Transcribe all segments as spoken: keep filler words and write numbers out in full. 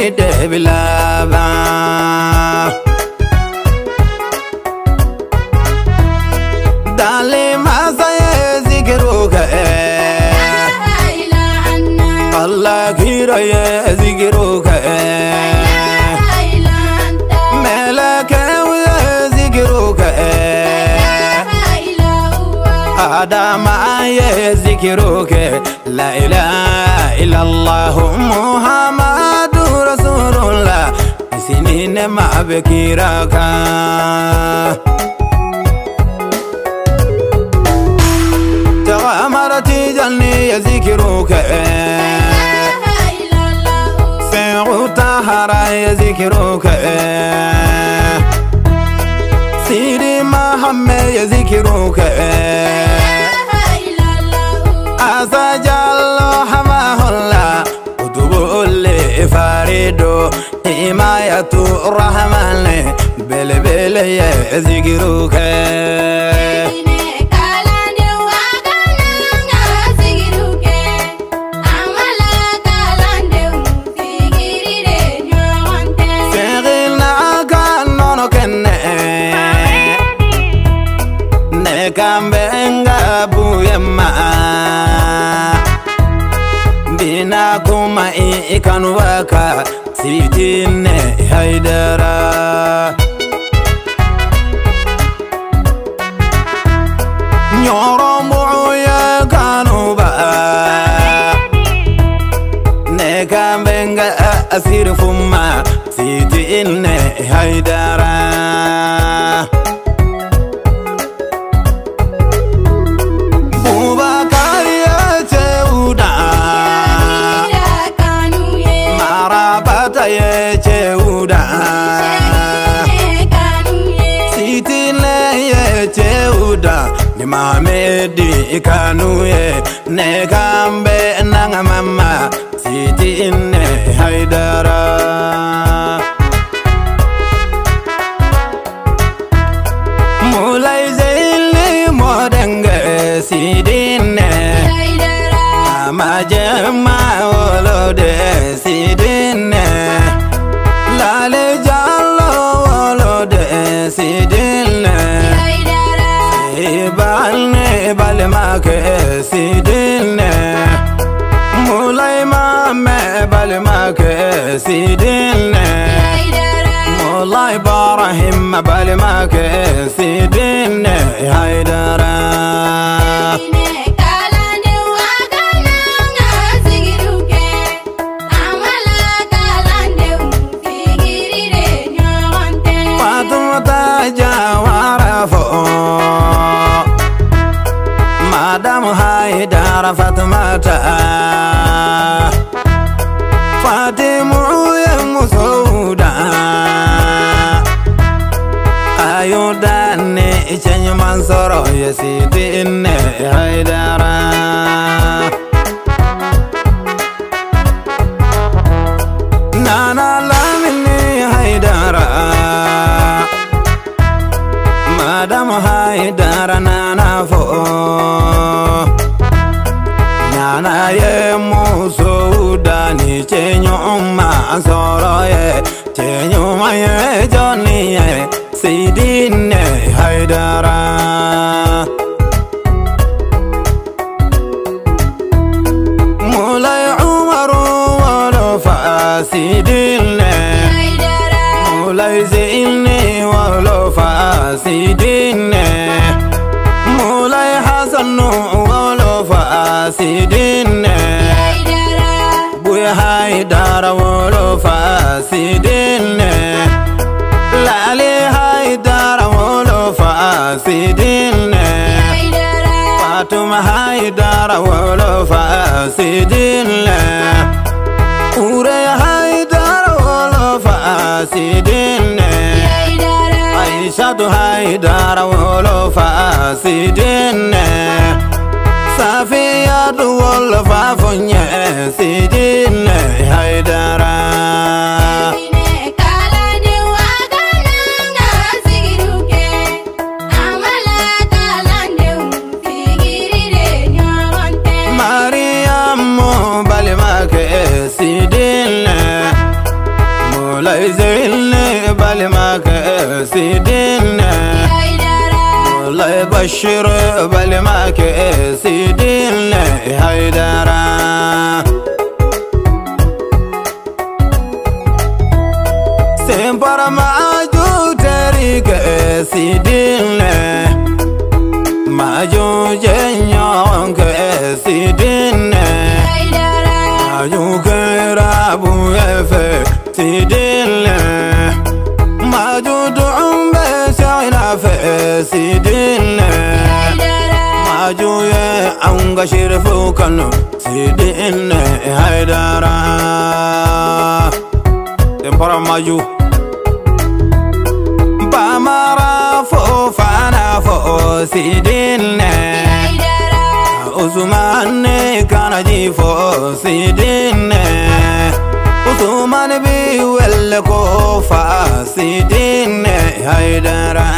de bilaba dale masaye zikiruka Allah kira ye zikiruka melaka ye zikiruka adama ye zikiruka la ilaha illallah muhammadur rasulullah sinine ma bekiraka Tariqa Tidjaniya zikiruka Haïdara zikiruka Sidine Hamawiya zikiruka Asajallo hamahullah Utubule farido himayatu rahmane bele bele ya zikiruka Kambenga Bouye ma bina kuma ikanuwaka Sidine Haïdara nyoro Bouye kanuba ne kambenga asirfuma Sidine Haïdara Mamedi kanuye ne kambe nanga mama Sidine Haïdara mulai zeli modenge Sidine Haïdara amajema olode Sidine lale jallo olode Sidine balne balmake Sidine mulai mame balmake Sidine mulai barahim balmake Sidine Haïdara Haïdara Fatimata Fatimu ya Musouda Ayudane Ichenye Mansoro ya Sidine Haïdara Nana Lamini Haïdara Madam Haïdara Nana Fo Nana ye Musouda ni chenyo ma soro ye chenyo ma ye Johnny ye Sidine Haïdara mulai Umaru walofa Sidine Haïdara mulai Zini walofa Sidine mulai Hasanu walofa Sidine Bouye Haïdara wolofa Sidine Lali Haïdara wolofa Sidine Fatuma Haïdara wolofa Sidine Ure Haïdara wolofa Sidine Aishatu Haïdara wolofa Sidine Safiya wolofa Fonye Sidine Haïdara Sidine والله يبشر بالماك سيدنا حيدارا سيمبر معجو تاريخ سيدنا معجو جنيونك سيدنا معجو كرابو يفي سيدنا معجو دعم بسعنا في سيدنا معجو يا أنغا شرفو كانو سيدنا حيدارا تمبرا معجو بامارا فو فانا فو سيدنا عثمان كان جيفو سيدنا عثمان بي والكوفا سيدنا حيدارا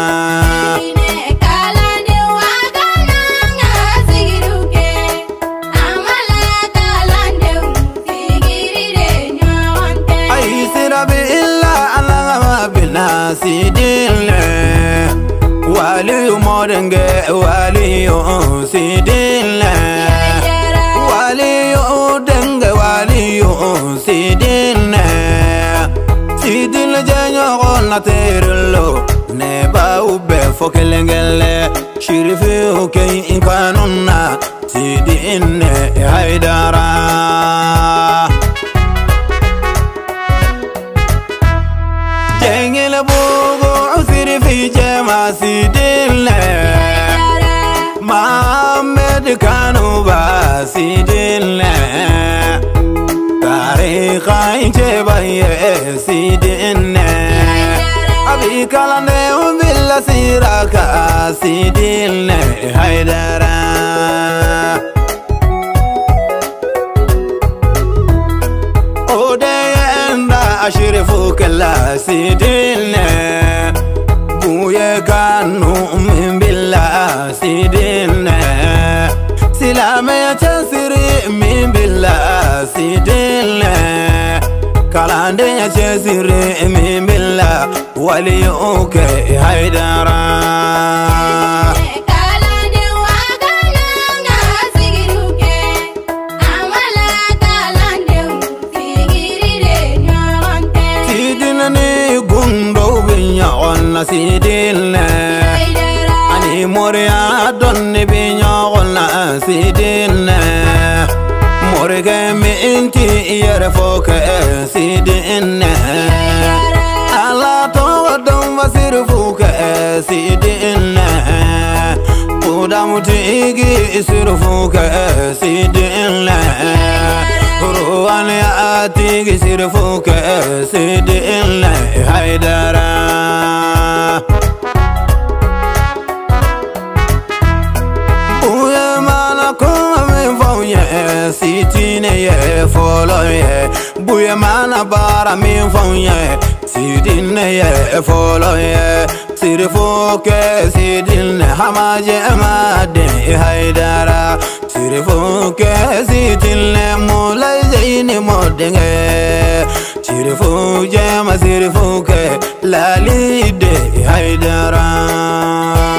Sidine wali modenge wali yo Sidine wali yo denge wali yo Sidine Sidine janyo na terlo ne ba ube fokelengele shirifi okay inkanuna Sidine Haïdara Sidine Mohamed Kanuba Sidine Tariqa Tidjaniya Sidine Abi kalande ubilla siraka Sidine Haïdara Odeyenda ashirifu kala Sidine Bouye kanu min billa Sidine Silame ya chesiri min billa Sidine Kalande ya chesiri min billa Wali uke Haïdara Sidine ani Mori adonni binyogna Sidine Mori gemi inti yerefoke Sidine ala to dum wasirfuke Sidine udamuti igi isirfuke Sidine ruwani atigi sirfuke Sidine Haïdara Sidine ye follow ye Bouye mana bara min fon ye Sidine ye follow ye Sirifoke Sidine hamaje amade Haïdara Sirifoke Sidine mulai zaini modenge Sirifoke ma sirifoke lalide Haïdara